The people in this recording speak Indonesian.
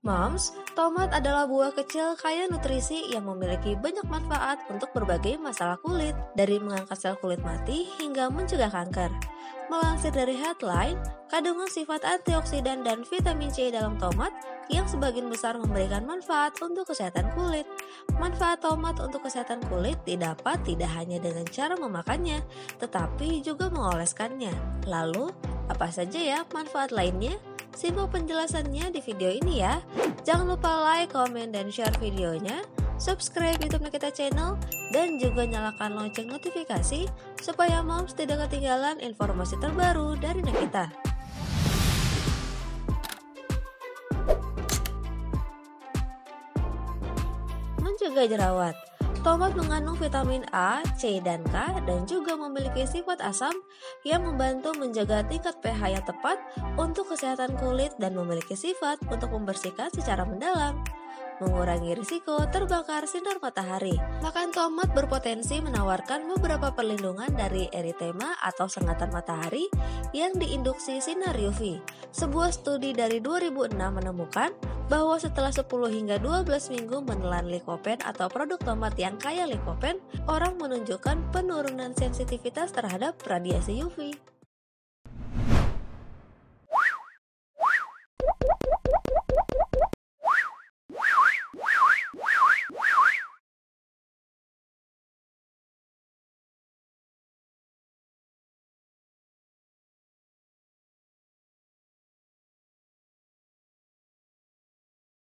Moms, tomat adalah buah kecil kaya nutrisi yang memiliki banyak manfaat untuk berbagai masalah kulit, dari mengangkat sel kulit mati hingga mencegah kanker. Melansir dari headline, kandungan sifat antioksidan dan vitamin C dalam tomat yang sebagian besar memberikan manfaat untuk kesehatan kulit. Manfaat tomat untuk kesehatan kulit didapat tidak hanya dengan cara memakannya, tetapi juga mengoleskannya. Lalu, apa saja ya manfaat lainnya? Simak penjelasannya di video ini ya. Jangan lupa like, komen, dan share videonya, subscribe YouTube Nakita Channel, dan juga nyalakan lonceng notifikasi supaya moms tidak ketinggalan informasi terbaru dari Nakita. Mencegah jerawat. Tomat mengandung vitamin A, C, dan K dan juga memiliki sifat asam yang membantu menjaga tingkat pH yang tepat untuk kesehatan kulit dan memiliki sifat untuk membersihkan secara mendalam. Mengurangi risiko terbakar sinar matahari. Makan tomat berpotensi menawarkan beberapa perlindungan dari eritema atau sengatan matahari yang diinduksi sinar UV. Sebuah studi dari 2006 menemukan bahwa setelah 10 hingga 12 minggu menelan likopen atau produk tomat yang kaya likopen, orang menunjukkan penurunan sensitivitas terhadap radiasi UV.